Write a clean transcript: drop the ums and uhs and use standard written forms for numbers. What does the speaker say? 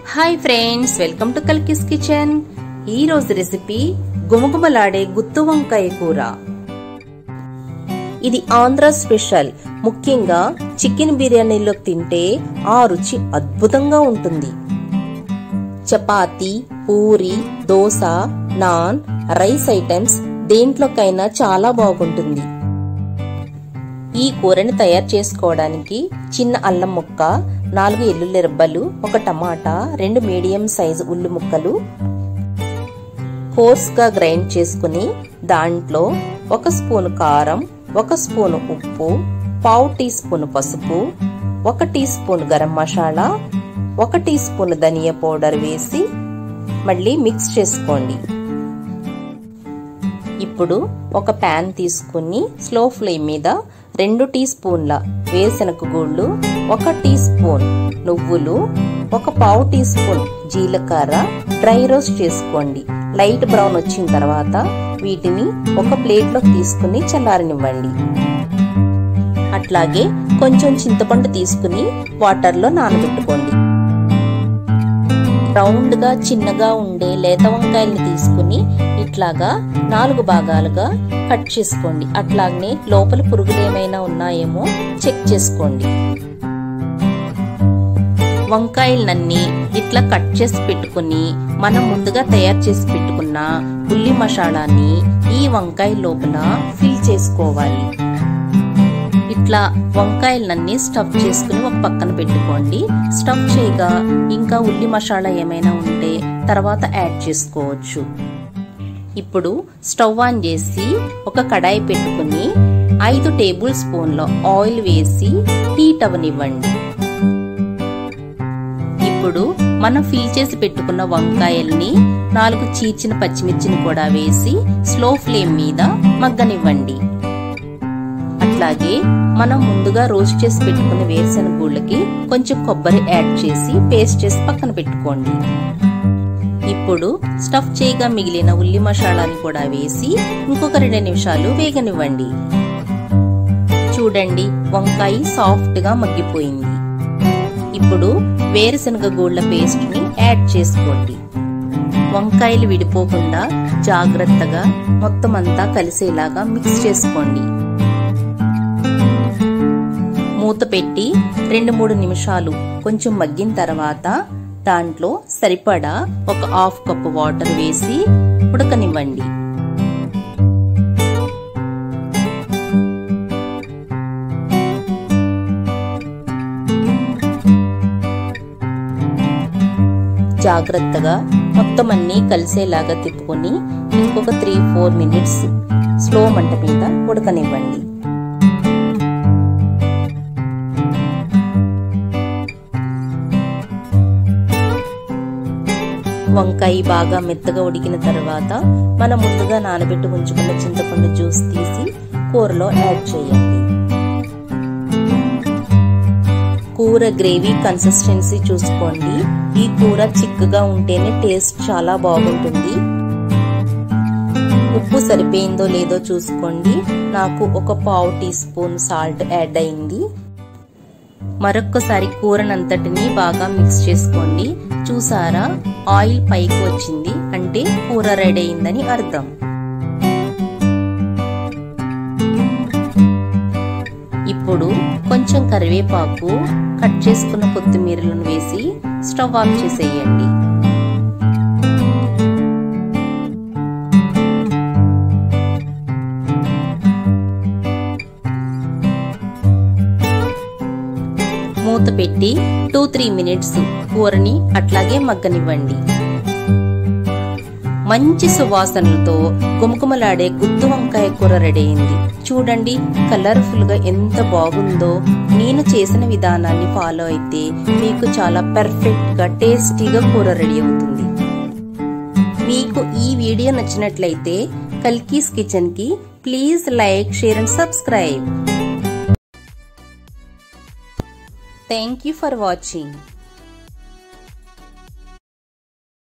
Hi friends, welcome to Kalki's kitchen. ఈ రోజు recipe గుమగుమలాడే గుత్తు వంకాయ కూర. ఇది ఆంధ్ర స్పెషల్. ముఖ్యంగా చికెన్ బిర్యానీలో తింటే ఆ రుచి అద్భుతంగా ఉంటుంది. చపాతీ, పూరి, దోశ, నాన్, రైస్ ఐటమ్స్ దేంట్లోకైనా చాలా బాగుంటుంది. ఈ కూరని తయారు చేసుకోవడానికి చిన్న అల్లం ముక్క, 4 ఎల్లుల్లి రెబ్బలు, 1 టమాటా, 2 మీడియం సైజు ఉల్లి ముక్కలు కోర్స్ గా గ్రైండ్ చేసుకుని దాంట్లో 1 స్పూన్ కారం, 1 స్పూన్ ఉప్పు, 1/2 టీ స్పూన్ పసుపు, 1 teaspoon garam masala, 1 teaspoon dhania powder వేసి మళ్ళీ మిక్స్ చేసుకోండి. ఇప్పుడు ఒక ప్యాన్ తీసుకుని స్లో ఫ్లేమ్ మీద 2 టీ స్పూన్ల వేరుశనగ గుళ్ళు, 1 టీ స్పూన్ నువ్వులు, 1/4 టీ స్పూన్ జీలకర్ర డ్రై రోస్ట్ చేసుకోండి. లైట్ బ్రౌన్ వచ్చిన తర్వాత వీటిని ఒక ప్లేట్ లోకి తీసుకుని చల్లారనివ్వండి. అట్లాగే కొంచెం చింతపండు తీసుకుని వాటర్ లో నానబెట్టుకోండి. రౌండ్ గా చిన్నగా ఉండే లేత వంకాయల్ని తీసుకుని ఇట్లాగా 4 భాగాలుగా కట్ చేసుకోండి. అట్లాగే లోపల పురుగులు ఏమైనా ఉన్నాయేమో చెక్ చేసుకోండి. వంకాయలన్నీ ఇట్లా కట్ చేసి పెట్టుకుని మనం ముందుగా తయారు చేసి పెట్టుకున్న ఉల్లి మసాలాని ఈ వంకాయ లోపల ఫిల్ చేసుకోవాలి. ఇట్లా వంకాయలన్నీ స్టఫ్ చేసుకుని ఒక పక్కన పెట్టుకోండి. స్టఫ్ చేయగా ఇంకా ఉల్లి మసాలా ఏమైనా ఉంటే తర్వాత యాడ్ చేసుకోవచ్చు. ఇప్పుడు స్టవ్ ఆన్ చేసి ఒక కడాయి పెట్టుకుని 5 టేబుల్ స్పూన్ల ఆయిల్ వేసి హీట్ అవనివ్వండి. ఇప్పుడు మనం ఫిల్ చేసి పెట్టుకున్న వంకాయల్ని 4 చీల్చిన పచ్చిమిర్చిని కూడా వేసి స్లో ఫ్లేమ్ మీద మగ్గనివ్వండి. అట్లాగే మనం ముందుగా రోస్ట్ చేసి పెట్టుకున్న వేరుశనగ గుళ్ళకి కొంచెం కొబ్బరి యాడ్ చేసి పేస్ట్ చేసి పక్కన పెట్టుకోండి. ఇప్పుడు స్టఫ్ చేయగా మిగిలిన ఉల్లి మసాలాని కూడా వేసి ఇంకొక 2 నిమిషాలు వేగనివ్వండి. చూడండి, వంకాయ సాఫ్ట్ గా మగ్గిపోయింది. ఇప్పుడు వేరుశనగ గుళ్ళ పేస్ట్ ని యాడ్ చేసుకోండి. వంకాయలు విడిపోకుండా జాగ్రత్తగా మొత్తం అంతా కలిసేలాగా మిక్స్ చేసుకోండి. మూత పెట్టి 2-3 నిమిషాలు కొంచెం మగ్గిన తర్వాత దాంట్లో సరిపడా ఒక 1/2 కప్పు వాటర్ వేసి ఉడకనివ్వండి. జాగ్రత్తగా మొత్తం అన్ని కలిసేలాగా తిప్పుకొని ఇంకొక 3-4 మినిట్స్ స్లో మంట మీద ఉడకనివ్వండి. వంకాయ బాగా మెత్తగా ఉడికిన తర్వాత మనం ముందుగా నానబెట్టి ఉంచుకున్న చింతపండు జ్యూస్ తీసి కూరలో యాడ్ చేయండి. కూర గ్రేవీ కన్సిస్టెన్సీ చూసుకోండి. ఈ కూర చిక్కగా ఉంటేనే టేస్ట్ చాలా బాగుంటుంది. ఉప్పు సరిపోయిందో లేదో చూసుకోండి. నాకు ఒక 1/2 టీ స్పూన్ సాల్ట్ యాడ్ అయింది. మరొక్కసారి కూరనంతటిని బాగా మిక్స్ చేసుకోండి. చూసారా, ఆయిల్ పైకి వచ్చింది అంటే కూర రెడీ అయిందని అర్థం. ఇప్పుడు కొంచెం కరివేపాకు, కట్ చేసుకున్న కొత్తిమీరలను వేసి స్టవ్ ఆఫ్ చేసేయండి. మూత పెట్టి 2-3 మినిట్స్ కూరని అట్లాగే మగ్గనివ్వండి. మంచి సువాసనలతో గుమగుమలాడే గుత్తు వంకాయ కూర రెడీ అయింది. చూడండి, కలర్ఫుల్ గా ఎంత బాగుందో. నేను చేసిన విధానాన్ని ఫాలో అయితే మీకు చాలా పర్ఫెక్ట్ గా టేస్టీగా కూర రెడీ అవుతుంది. మీకు ఈ వీడియో నచ్చినట్లయితే కల్కిస్ కిచెన్ కి please like, share and subscribe. Thank you for watching.